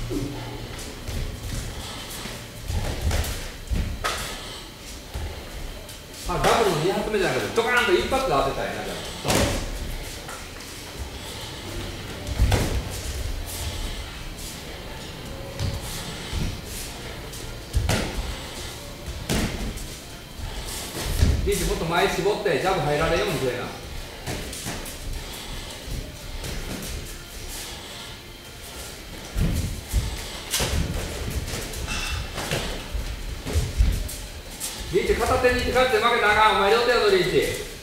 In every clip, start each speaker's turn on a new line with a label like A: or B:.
A: ダブルの2発目じゃなくてドカーンと一発で当てたいな。リーチもっと前絞ってジャブ入られるようにするな。リーチ片手にって勝って負けたらあかん。お前両手やぞリーチ。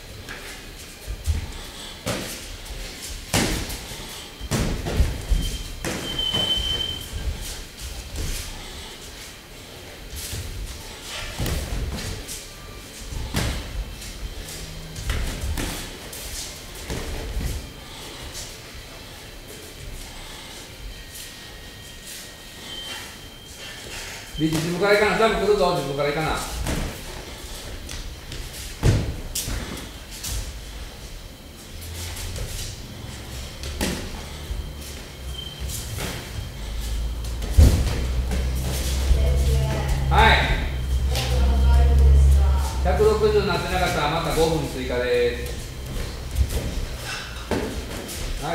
A: リーチ自分からいかな。ジャンプ来るぞ。自分からいかな。160になってなかったらまた5分追加です。はい。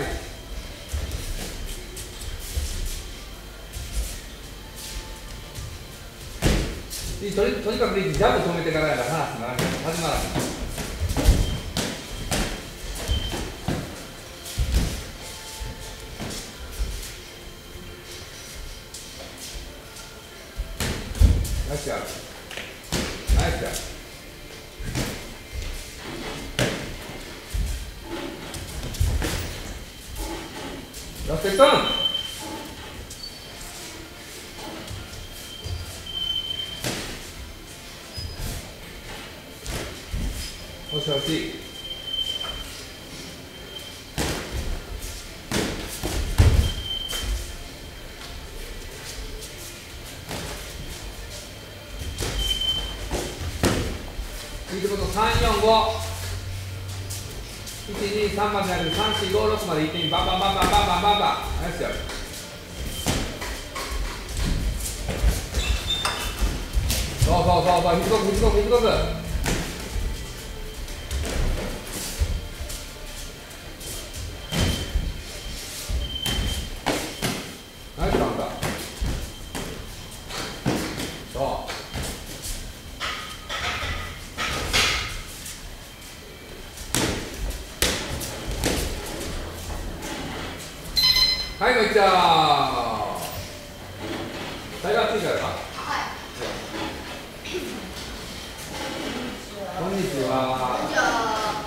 A: とにかくジャブ止めてからやから話ならない。始まらない。ナイスや。ナイスや。ラスト1分。惜しい惜しい。いいところ3、4、5。1、2、3までなくて3、4、5、6まで行ってみ。バンバンバンバンバンバンバンバン。ナイスよ。そうそうそうそう。ひつこくひつこくひつこく。ナイスカウンター。そう。はい、もういっちゃー。タイガーついてあるか。はい。こんにちは。こんにちは。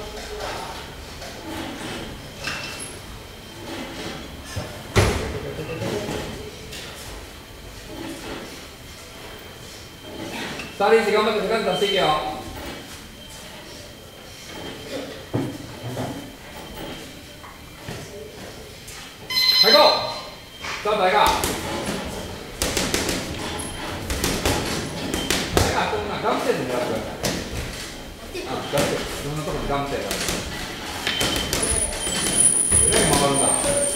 A: さあ、リーチ頑張ってセカンド出していけよ。はい、ゴー。さあ、タイガー。タイガー、こんなガムテープ狙ってください。ガムテープ。いろんなところにガムテープがある。えらい曲がるんだ。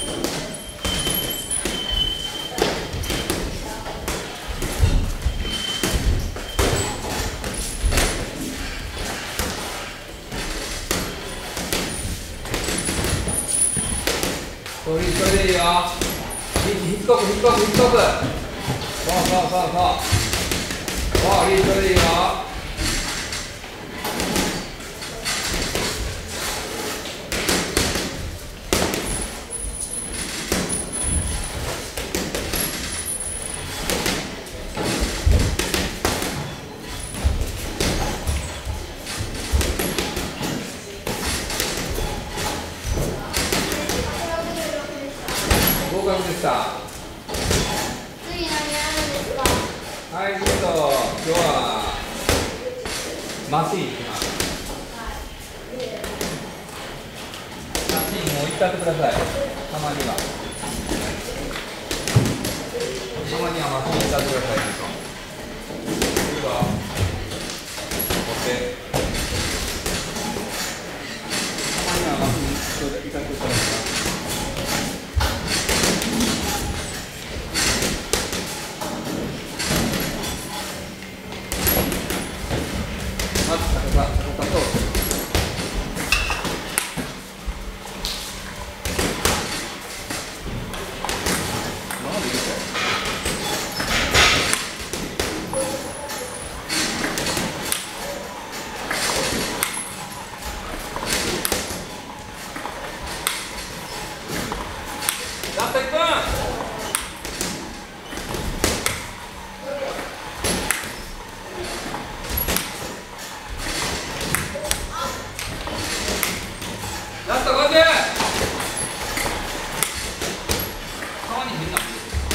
A: それでいいよ。ひっこくひっこくひっこく。そうそうそうそう。おいい、それでいいよ。合格でした。
B: 次何やるんですか。
A: はい、今日はマシン行きます。マシンもう行ったってください。たまには。たまにはマシン行ったってください。いいわ。持って。たまにはマシン行ったってください。 みんな。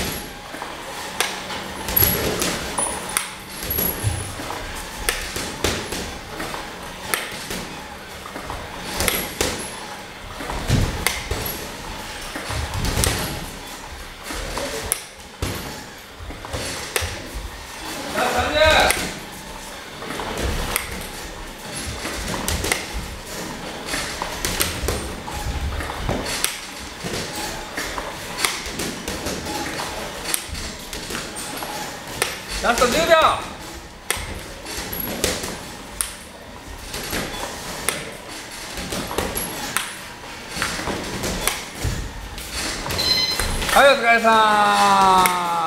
A: ラスト10秒。はい、お疲れさん。